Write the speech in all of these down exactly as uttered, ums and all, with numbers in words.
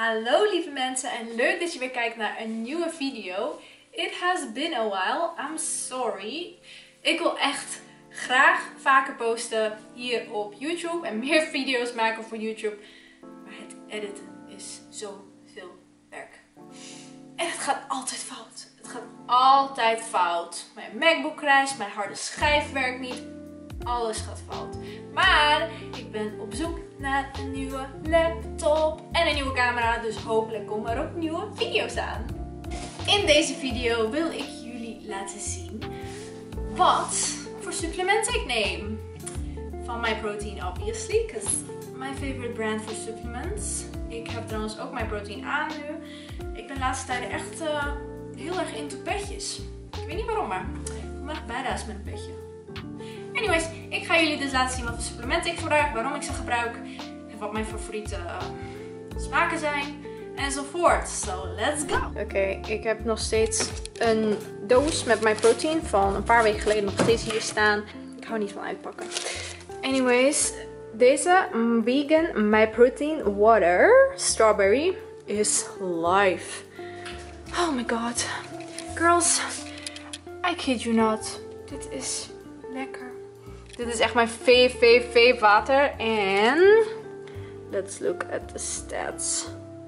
Hallo lieve mensen en leuk dat je weer kijkt naar een nieuwe video. It has been a while, I'm sorry. Ik wil echt graag vaker posten hier op YouTube en meer video's maken voor YouTube. Maar het editen is zoveel werk. En het gaat altijd fout. Het gaat altijd fout. Mijn MacBook crasht, mijn harde schijf werkt niet. Alles gaat fout. Maar ik ben op zoek naar een nieuwe laptop en een nieuwe camera. Dus hopelijk komen er ook nieuwe video's aan. In deze video wil ik jullie laten zien wat voor supplementen ik neem. Van MyProtein obviously, because my favorite brand for supplements. Ik heb trouwens ook MyProtein aan nu. Ik ben de laatste tijden echt uh, heel erg into petjes. Ik weet niet waarom, maar ik ben echt badass met een petje. Anyways, ik ga jullie dus laten zien wat voor supplementen ik gebruik, waarom ik ze gebruik en wat mijn favoriete uh, smaken zijn enzovoort. So let's go! Oké, okay, ik heb nog steeds een doos met MyProtein van een paar weken geleden nog steeds hier staan. Ik hou niet van uitpakken. Anyways, deze vegan MyProtein water strawberry is live. Oh my god. Girls, I kid you not. Dit is lekker. Dit is echt mijn fave, fave, fave water. En let's look at the stats.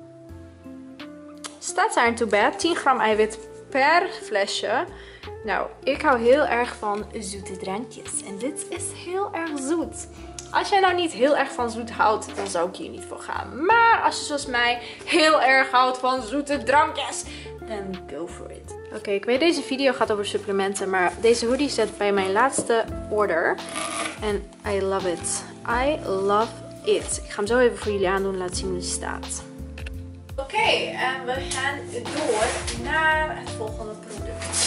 Stats aren't too bad. tien gram eiwit per flesje. Nou, ik hou heel erg van zoete drankjes. En dit is heel erg zoet. Als jij nou niet heel erg van zoet houdt, dan zou ik hier niet voor gaan. Maar als je zoals mij heel erg houdt van zoete drankjes, then go for it. Oké, okay, ik weet deze video gaat over supplementen, maar deze hoodie zit bij mijn laatste order. En I love it. I love it. Ik ga hem zo even voor jullie aandoen en laten zien hoe die staat. Oké, okay, en we gaan door naar het volgende product.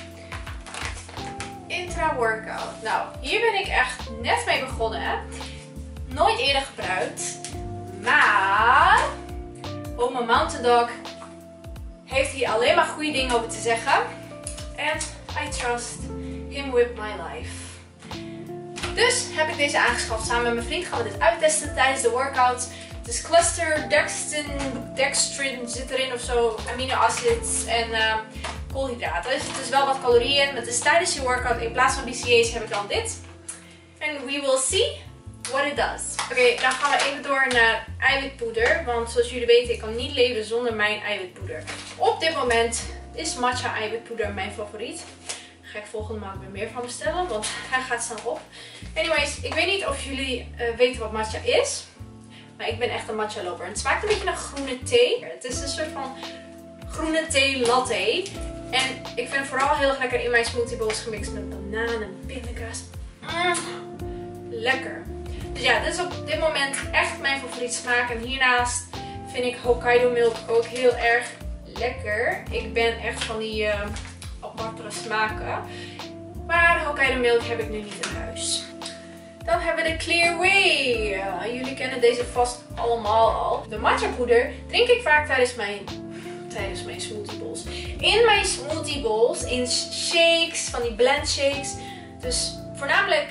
Intra Workout. Nou, hier ben ik echt net mee begonnen. Nooit eerder gebruikt. Maar Oma Mountain Dog heeft hier alleen maar goede dingen over te zeggen. En I trust him with my life. Dus heb ik deze aangeschaft. Samen met mijn vriend gaan we dit uittesten tijdens de workout. Het is cluster, dextrin, dextrin zit erin of zo. Amino acids en uh, koolhydraten. Dus het is wel wat calorieën. Het is tijdens je workout. In plaats van B C A's heb ik dan dit. En we will see what it does. Oké, okay, dan gaan we even door naar eiwitpoeder. Want zoals jullie weten, ik kan niet leven zonder mijn eiwitpoeder. Op dit moment is matcha eiwitpoeder mijn favoriet. Daar ga ik volgende maand weer meer van bestellen, want hij gaat snel op. Anyways, ik weet niet of jullie uh, weten wat matcha is. Maar ik ben echt een matcha lover. Het smaakt een beetje naar groene thee. Het is een soort van groene thee latte. En ik vind het vooral heel erg lekker in mijn smoothie bowls gemixt met banaan en pindakaas. Mm, lekker. Dus ja, dit is op dit moment echt mijn favoriete smaak. En hiernaast vind ik Hokkaido milk ook heel erg lekker. Ik ben echt van die uh, aparte smaken. Maar Hokkaido milk heb ik nu niet in huis. Dan hebben we de Clear Whey. Uh, jullie kennen deze vast allemaal al. De matcha poeder drink ik vaak tijdens mijn, tijdens mijn smoothie bowls. In mijn smoothie bowls, in shakes, van die blend shakes. Dus voornamelijk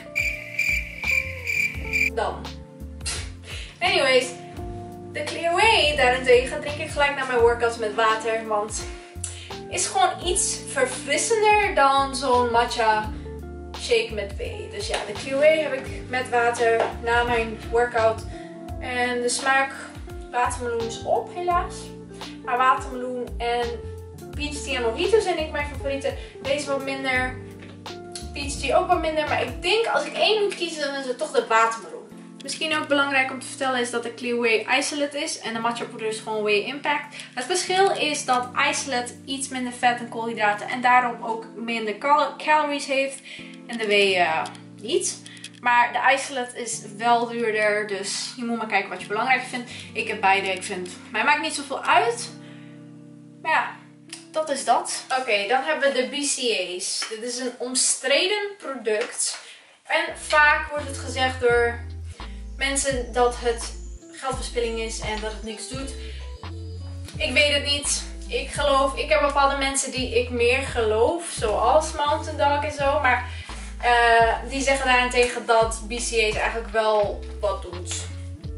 dan. Anyways, de Clear Whey daarentegen drink ik gelijk na mijn workouts met water. Want is gewoon iets verfrissender dan zo'n matcha shake met whey. Dus ja, de Clear Whey heb ik met water na mijn workout. En de smaak watermeloen is op helaas. Maar watermeloen en peach tea en mojito zijn ik mijn favorieten. Deze wat minder. Peach tea ook wat minder. Maar ik denk als ik één moet kiezen, dan is het toch de watermeloen. Misschien ook belangrijk om te vertellen is dat de Clear Whey isolate is. En de matcha poeder is gewoon Whey Impact. Het verschil is dat isolate iets minder vet en koolhydraten. En daarom ook minder cal calories heeft. En de Whey uh, niet. Maar de isolate is wel duurder. Dus je moet maar kijken wat je belangrijk vindt. Ik heb beide. Ik vind, mij maakt niet zoveel uit. Maar ja, dat is dat. Oké, okay, dan hebben we de B C A's. Dit is een omstreden product. En vaak wordt het gezegd door mensen dat het geldverspilling is en dat het niks doet. Ik weet het niet. Ik geloof, ik heb bepaalde mensen die ik meer geloof. Zoals Mountain Dog en zo. Maar uh, die zeggen daarentegen dat B C A's eigenlijk wel wat doet.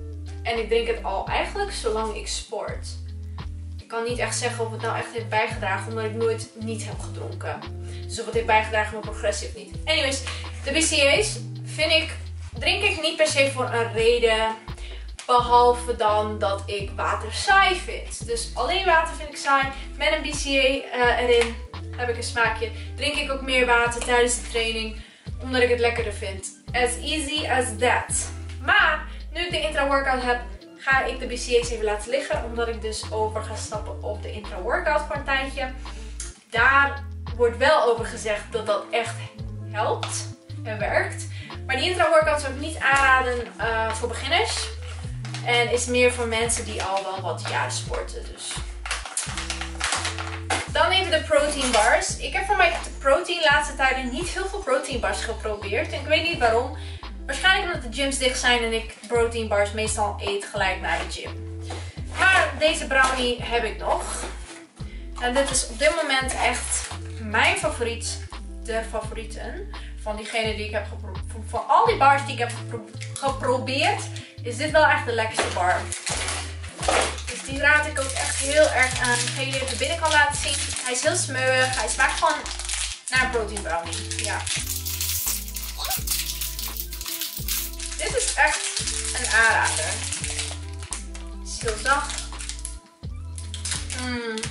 En ik drink het al eigenlijk zolang ik sport. Ik kan niet echt zeggen of het nou echt heeft bijgedragen, omdat ik nooit niet heb gedronken. Dus of het heeft bijgedragen aan mijn progressie of niet. Anyways, de B C A's vind ik, drink ik niet per se voor een reden. Behalve dan dat ik water saai vind. Dus alleen water vind ik saai. Met een B C A uh, erin heb ik een smaakje. Drink ik ook meer water tijdens de training. Omdat ik het lekkerder vind. As easy as that. Maar nu ik de intra-workout heb, ga ik de B C A's even laten liggen. Omdat ik dus over ga stappen op de intra-workout voor een tijdje. Daar wordt wel over gezegd dat dat echt helpt en werkt. Maar die intra-workout zou ik niet aanraden uh, voor beginners. En is meer voor mensen die al wel wat jaren sporten. Dus. Dan even de protein bars. Ik heb voor mijn protein de laatste tijden niet heel veel protein bars geprobeerd. En ik weet niet waarom. Waarschijnlijk omdat de gyms dicht zijn en ik protein bars meestal eet gelijk naar de gym. Maar deze brownie heb ik nog. En dit is op dit moment echt mijn favoriet. De favorieten. Van diegene die ik heb geprobeerd. Van al die bars die ik heb gepro geprobeerd. Is dit wel echt de lekkerste bar. Dus die raad ik ook echt heel erg aan. Ik ga jullie even de binnenkant laten zien. Hij is heel smeuig. Hij smaakt gewoon naar een protein brownie. Ja. Dit is echt een aanrader. Het is heel zacht. Mm.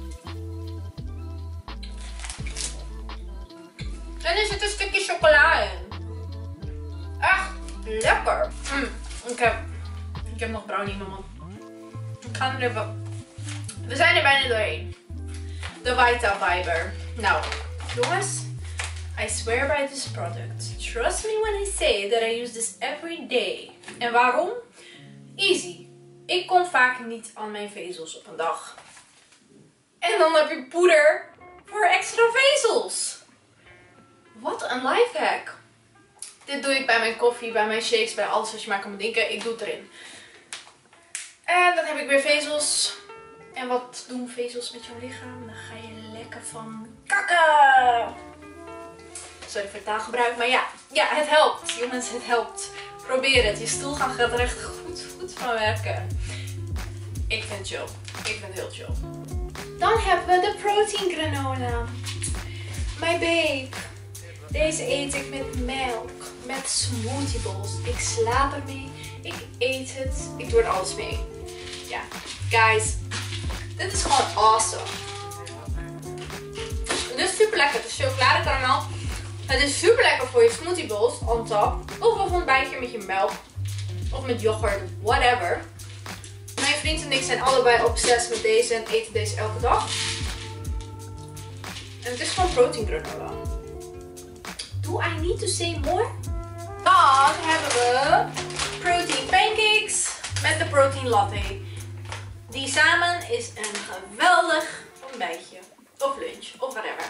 En er zit een stukje chocola in. Echt lekker. Mm. Ik, heb, ik heb nog brownie in mijn mond. Ik ga er even... We zijn er bijna doorheen. De Vita Fiber. Nou, jongens. I swear by this product. Trust me when I say that I use this every day. En waarom? Easy. Ik kom vaak niet aan mijn vezels op een dag. En dan heb je poeder voor extra vezels. Wat een lifehack. Dit doe ik bij mijn koffie, bij mijn shakes, bij alles wat je maar kan bedenken. Ik doe het erin. En dan heb ik weer vezels. En wat doen vezels met jouw lichaam? Dan ga je lekker van kakken. Sorry voor het taalgebruik, maar ja. Ja, het helpt. Jongens, het helpt. Probeer het. Je stoel gaat er echt goed, goed van werken. Ik vind het chill. Ik vind het heel chill. Dan hebben we de protein granola. My babe. Deze eet ik met melk, met smoothie bowls. Ik slaap ermee, ik eet het, ik doe er alles mee. Ja, guys, dit is gewoon awesome. Dit is super lekker, het is chocoladekaramel. Het is super lekker voor je smoothie bowls on top. Of een ontbijtje met je melk. Of met yoghurt, whatever. Mijn vriend en ik zijn allebei obsessief met deze en eten deze elke dag. En het is gewoon protein granola. Do I need to say more? Dan hebben we protein pancakes met de protein latte. Die samen is een geweldig ontbijtje. Of lunch, of whatever.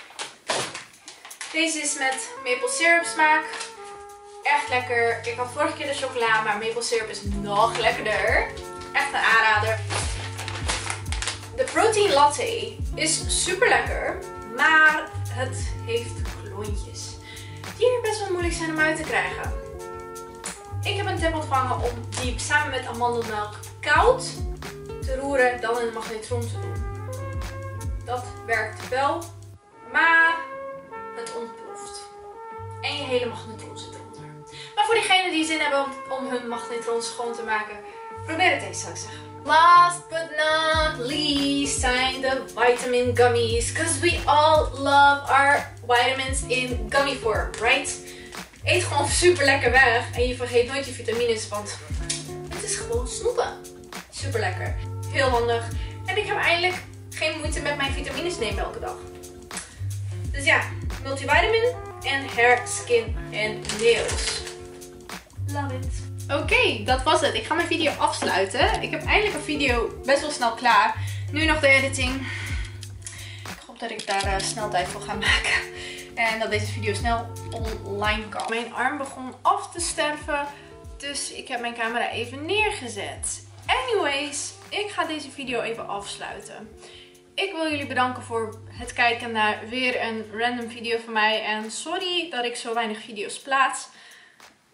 Deze is met maple syrup smaak. Echt lekker. Ik had vorige keer de chocola, maar maple syrup is nog lekkerder. Echt een aanrader. De protein latte is super lekker, maar het heeft klontjes. Die best wel moeilijk zijn om uit te krijgen. Ik heb een tip ontvangen om die samen met amandelmelk koud te roeren, dan in de magnetron te doen. Dat werkt wel, maar het ontploft. En je hele magnetron zit eronder. Maar voor diegenen die zin hebben om hun magnetron schoon te maken, probeer het eens, zou ik zeggen. Last but not least zijn de vitamin gummies. Because we all love our vitamins in gummy form, right? Eet gewoon super lekker weg en je vergeet nooit je vitamines, want het is gewoon snoepen. Super lekker. Heel handig. En ik heb eindelijk geen moeite met mijn vitamines nemen elke dag. Dus ja, multivitamin en hair, skin en nails. Love it. Oké, okay, dat was het. Ik ga mijn video afsluiten. Ik heb eindelijk een video best wel snel klaar. Nu nog de editing. Ik hoop dat ik daar uh, snel tijd voor ga maken. En dat deze video snel online kan. Mijn arm begon af te sterven. Dus ik heb mijn camera even neergezet. Anyways, ik ga deze video even afsluiten. Ik wil jullie bedanken voor het kijken naar weer een random video van mij. En sorry dat ik zo weinig video's plaats.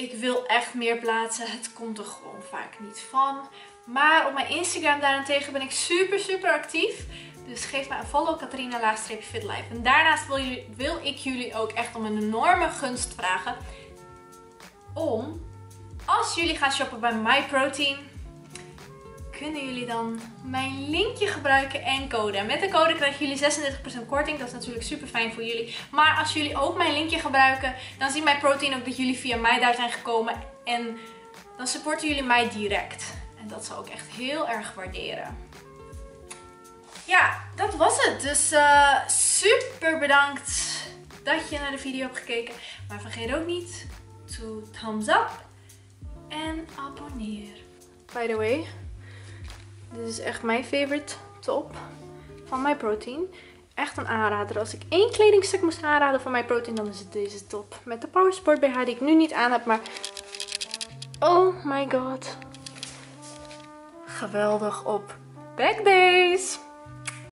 Ik wil echt meer plaatsen. Het komt er gewoon vaak niet van. Maar op mijn Instagram daarentegen ben ik super super actief. Dus geef mij een follow, Catharina laagstreepje fitlife. En daarnaast wil, jullie, wil ik jullie ook echt om een enorme gunst vragen. Om, als jullie gaan shoppen bij MyProtein, kunnen jullie dan mijn linkje gebruiken en code. Met de code krijgen jullie zesendertig procent korting. Dat is natuurlijk super fijn voor jullie. Maar als jullie ook mijn linkje gebruiken, dan ziet MyProtein ook dat jullie via mij daar zijn gekomen. En dan supporten jullie mij direct. En dat zou ik echt heel erg waarderen. Ja, dat was het. Dus uh, super bedankt dat je naar de video hebt gekeken. Maar vergeet ook niet to thumbs up en abonneer. By the way, dit is echt mijn favorite top van MyProtein. Echt een aanrader. Als ik één kledingstuk moest aanraden van MyProtein, dan is het deze top. Met de Powersport B H die ik nu niet aan heb, maar oh my god. Geweldig op backdays.